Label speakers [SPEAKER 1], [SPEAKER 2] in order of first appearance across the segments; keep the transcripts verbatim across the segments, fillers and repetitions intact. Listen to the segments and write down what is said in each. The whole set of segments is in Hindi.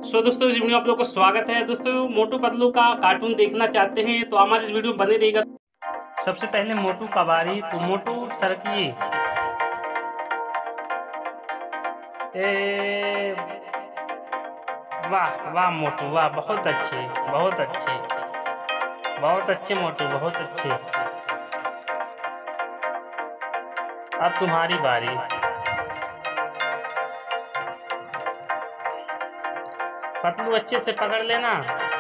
[SPEAKER 1] सो दोस्तों इस वीडियो में आप लोगों को स्वागत है। दोस्तों मोटू पतलू का कार्टून देखना चाहते हैं तो हमारे इस वीडियो में बने रहिएगा। सबसे पहले मोटू का बारी, तो मोटू सरकिए। ए वाह वाह मोटू वाह, बहुत अच्छे बहुत अच्छे बहुत अच्छे मोटू, बहुत अच्छे। अब तुम्हारी बारी। पतलू अच्छे से पकड़ लेना।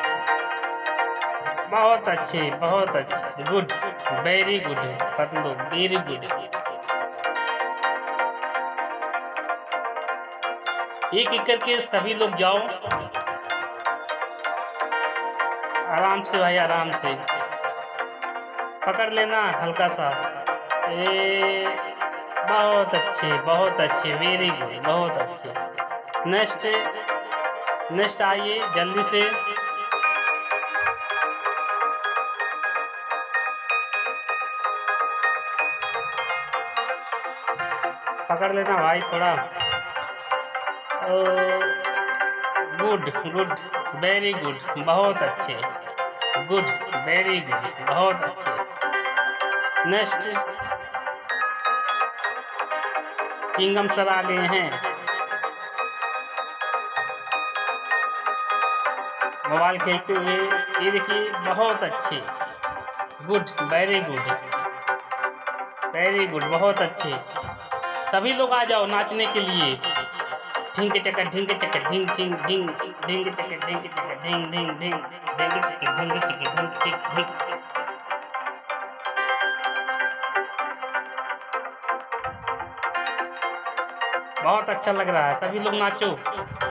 [SPEAKER 1] बहुत अच्छे बहुत अच्छे, गुड, वेरी गुड पतलू, वेरी गुड। एक एक करके सभी लोग जाओ, आराम से भाई, आराम से पकड़ लेना हल्का सा। ए बहुत अच्छे बहुत अच्छे, वेरी गुड, बहुत अच्छे। नेक्स्ट नेक्स्ट आइए जल्दी से। पकड़ लेना भाई थोड़ा। गुड गुड, वेरी गुड, बहुत अच्छे, गुड, वेरी गुड, बहुत अच्छे। नेक्स्ट चिंगम सर आ गए हैं। मोबाइल खेलते हुए, ये देखिए, बहुत अच्छे, good, very good, very good, बहुत अच्छे। सभी लोग आ जाओ नाचने के लिए। ढिंग चक्कर ढिंग चक्कर ढिंग ढिंग ढिंग ढिंग चक्कर ढिंग चक्कर ढिंग ढिंग ढिंग ढिंग चक्कर ढिंग चक्कर ढिंग ढिंग ढिंग। बहुत अच्छा लग रहा है, सभी लोग नाचो।